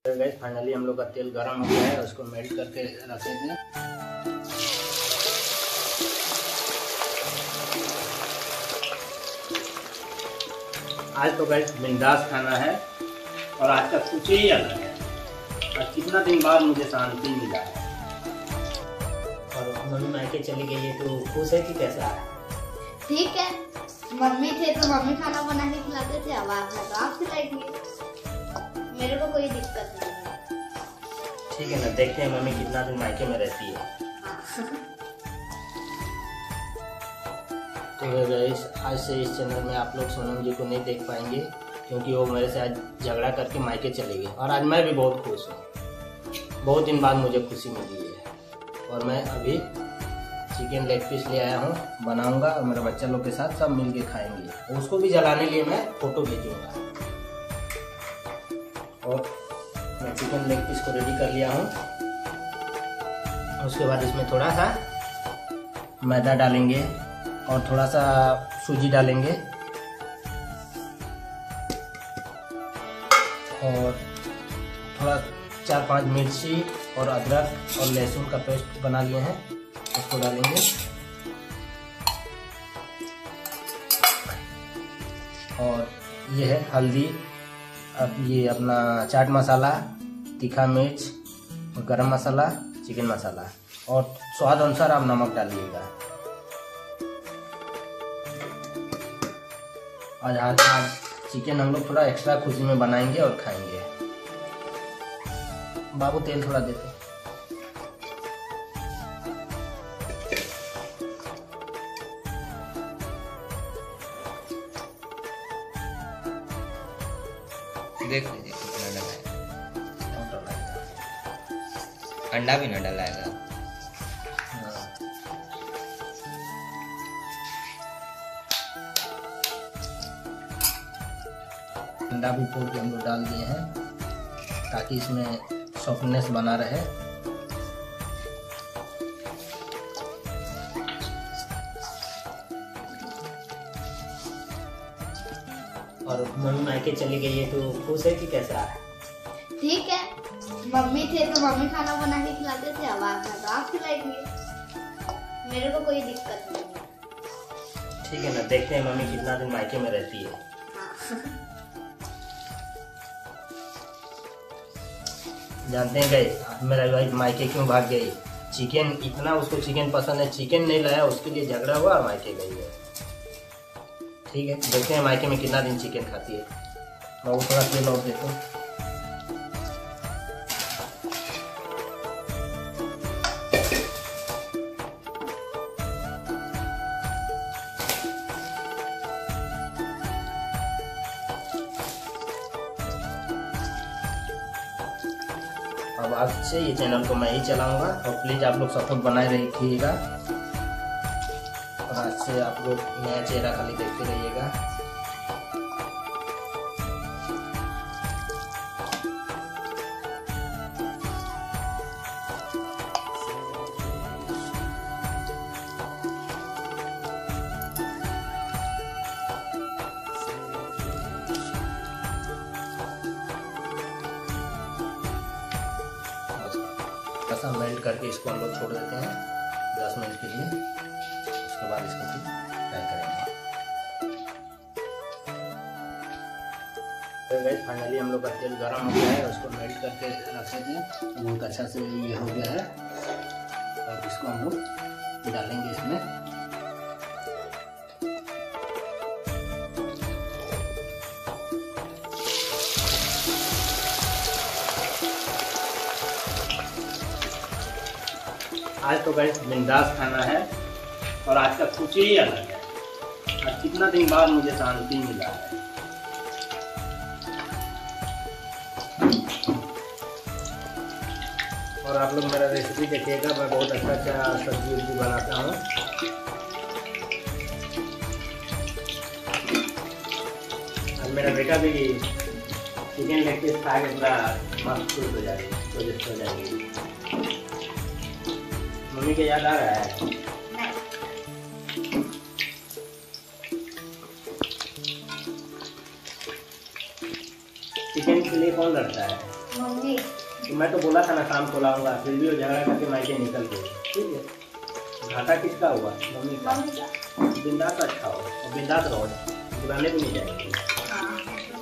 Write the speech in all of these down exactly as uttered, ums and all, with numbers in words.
Guys finally हम लोग का तेल गरम हो गया है, उसको मेल्ट करके रखे थे। आज तो गाइस बिंदास खाना है और आज का कुछ ही अलग है। आज कितना दिन बाद मुझे शांति मिला है। और मम्मी मायके चली गई है तो खुश है कि कैसा है? ठीक है, मम्मी थे तो मम्मी खाना बना के खिलाते थे, अब आप है तो आप खिलाएंगे, मेरे को कोई दिक्कत नहीं है। ठीक है ना, देखते हैं मम्मी कितना दिन मायके में रहती है। हाँ। तो गाइस आज से इस चैनल में आप लोग सोनम जी को नहीं देख पाएंगे क्योंकि वो मेरे से आज झगड़ा करके मायके चले गए और आज मैं भी बहुत खुश हूँ। बहुत दिन बाद मुझे खुशी मिली है और मैं अभी चिकन लेग पीस ले आया हूँ, बनाऊंगा और मेरे बच्चा लोग के साथ सब मिल के खाएंगे। उसको भी जलाने लिए मैं फोटो भेजूंगा। और मैं चिकन लेग पीस को रेडी कर लिया हूँ। उसके बाद इसमें थोड़ा सा मैदा डालेंगे और थोड़ा सा सूजी डालेंगे और थोड़ा चार पांच मिर्ची और अदरक और लहसुन का पेस्ट बना लिए हैं, उसको डालेंगे। और ये है हल्दी, अब ये अपना चाट मसाला, तीखा मिर्च और गरम मसाला, चिकन मसाला और स्वाद अनुसार आप नमक डालिएगा। आज आज आज चिकन हम लोग थोड़ा एक्स्ट्रा खुशी में बनाएंगे और खाएंगे। बाबू तेल थोड़ा देते। देख लीजिए कितना डला है, अंडा भी ना डलाएगा। अंडा भी फोड़ के हम लोग डाल दिए हैं ताकि इसमें सॉफ्टनेस बना रहे। और मम्मी मायके चली गई है तो खुश है कि कैसा है? ठीक है, मम्मी थे तो मम्मी खाना बना के खिलाते थे, अब आप है तो आप खिलाएंगे, मेरे को कोई दिक्कत नहीं है। ठीक है ना, देखते हैं मम्मी कितना दिन मायके में रहती है। हाँ। जानते हैं गए मेरा भाई मायके क्यों भाग गई? चिकन, इतना उसको चिकन पसंद है, चिकन नहीं लाया, उसके लिए झगड़ा हुआ और मायके गई है। ठीक है, देखते हैं मायके में कितना दिन चिकन खाती है। मैं वो थोड़ा तेल और देता हूँ। अब आज से ये चैनल को मैं ही चलाऊंगा और प्लीज आप लोग सपोर्ट बनाए रखिएगा और आज से आप लोग नया चेहरा खाली देखते रहिएगा। ऐसा मेल्ट करके इसको हम लोग छोड़ देते हैं दस मिनट के लिए। उसके बाद इसको फिर फ्राई करेंगे। तो गाइस फाइनली हम लोग का तेल गरम हो गया है, उसको मेल्ट करके रखे थे, बहुत अच्छा से ये हो गया है। और इसको हम लोग डालेंगे इसमें। आज तो गाइस बिंदास खाना है और आज का कुछ ही अलग है। आज कितना दिन बाद मुझे शांति मिला है। और आप लोग मेरा रेसिपी देखिएगा, मैं बहुत अच्छा अच्छा सब्जी उब्जी बनाता हूँ। और मेरा बेटा भी चिकन लेग पीस खा के पूरा मस्त खुश हो जाएगी, प्रोजेक्ट हो जाएगी। मम्मी के याद आ रहा है? चिकन के लिए कौन लड़ता है? मम्मी तो मैं तो बोला था ना शाम को लाऊंगा, फिर भी वो झगड़ा करके मायके निकल गई। ठीक है, घाटा किसका हुआ? मम्मी का। मम्मी का। बिंदास अच्छा हो और बिंदास रहो, बुलाने भी नहीं जाएंगे। हाँ।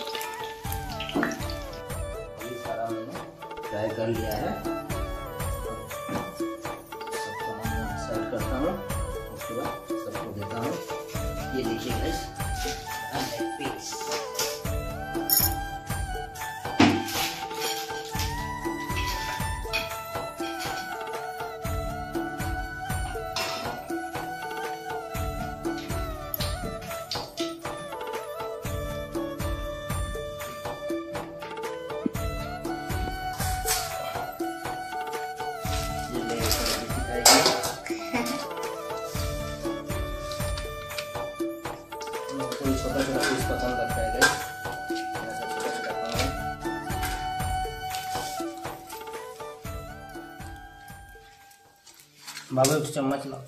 ये सारा मैंने ट्राई कर लिया है, सबको मैं सेट करता हूँ, उसके बाद सबको देता हूँ। ये देखिए गाइस, लेग पीस। कोई छोटा छोटा पीस पसंद लगता है गाइस, ऐसा छोटा छोटा बनाओ। बाबू एक चम्मच ला।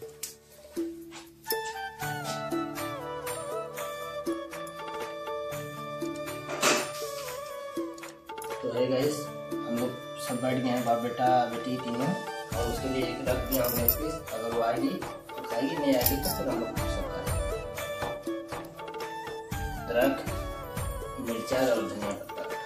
तो है गाइस, हम लोग सब बैठ गए हैं, बाप बेटा बेटी तीनों, और उसके लिए एक रख दिया हमने पीस। अगर वो आएगी तो खाएगी, नहीं आएगी तो फिर हम लोग सब खाएंगे। अदरक, मिर्चा और धनिया पत्ता रखा।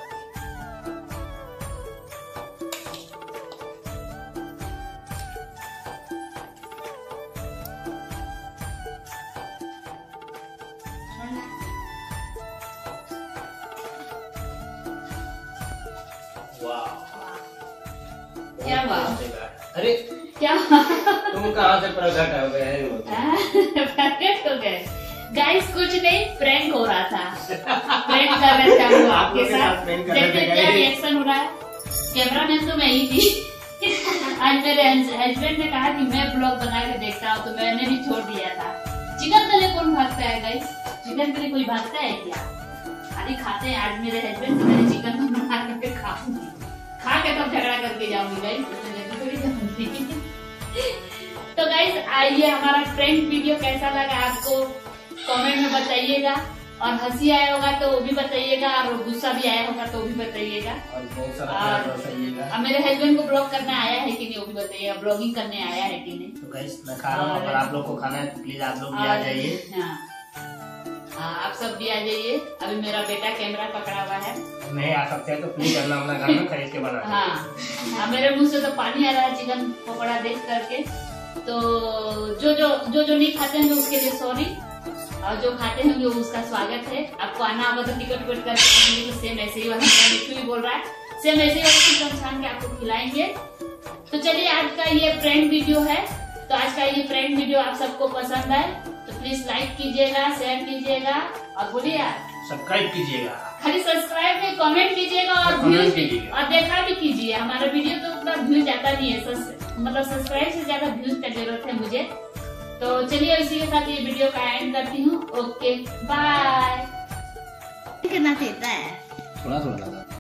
वाह, क्या वाह? अरे क्या तुम कहाँ से प्रकट हो गए हैं? प्रकट हो गए गाइस, कुछ नहीं, प्रैंक हो रहा था। प्रैंक कर रहे थे हम लोग आपके साथ। देखते क्या रिएक्शन हो रहा है। कैमरामैन तो मैं ही थी। आज मेरे हस्बैंड ने कहा कि मैं ब्लॉग बना के देखता हूँ, तो मैंने भी छोड़ दिया था। चिकन के लिए कौन भागता है गाइस? चिकन के लिए कोई भागता है क्या? अरे खाते हैं। आज मेरे हस्बैंड से मैंने चिकन बना के खाऊंगी, खा के तब झगड़ा करके जाऊंगी गाइस, थोड़ी जाऊंगी। तो गाइस, आइए, हमारा प्रैंक वीडियो कैसा लगा आपको कमेंट में बताइएगा, और हंसी आया होगा तो वो भी बताइएगा, और गुस्सा भी आया होगा तो वो भी बताइएगा, और बहुत सारा प्यार बरसाइएगा। और मेरे हस्बैंड को ब्लॉग करना आया है कि नहीं वो भी बताइएगा, ब्लॉगिंग करने आया है कि नहीं। तो गाइस, मैं खा रहा हूँ, अगर आप लोग को खाना है तो प्लीज आप लोग भी आ जाइए। हाँ, हाँ, आप सब भी आ जाइए। अभी मेरा बेटा कैमरा पकड़ा हुआ है, नहीं आ सकते हैं तो प्लीज अपना अपना घर में खरीद के बना। हाँ, हाँ, मेरे मुंह से तो पानी आ रहा है चिकन पकौड़ा देख करके। तो जो जो जो जो नहीं खाते हैं उसके लिए सॉरी, और जो खाते हैं उसका स्वागत है। आपको आना होगा तो टिकट टिकट करके तो सेम ऐसे ही वाला भी बोल रहा है, सेम ऐसे ही वाला चिकन छान के आपको खिलाएंगे। तो चलिए, आज का ये प्रैंक वीडियो है, तो आज का ये प्रैंक वीडियो आप सबको पसंद आए तो प्लीज लाइक कीजिएगा, शेयर कीजिएगा, और बोलिए यार सब्सक्राइब कीजिएगा। खाली सब्सक्राइब में कमेंट कीजिएगा, और व्यूज भी, और देखा भी कीजिए। हमारा वीडियो तो उतना व्यूज आता नहीं है, मतलब सब्सक्राइब से ज्यादा व्यूज का जरूरत है मुझे। तो चलिए, इसी के साथ ये वीडियो का एंड करती हूँ। Okay, bye. कितना देता है? थोड़ा थोड़ा लगा।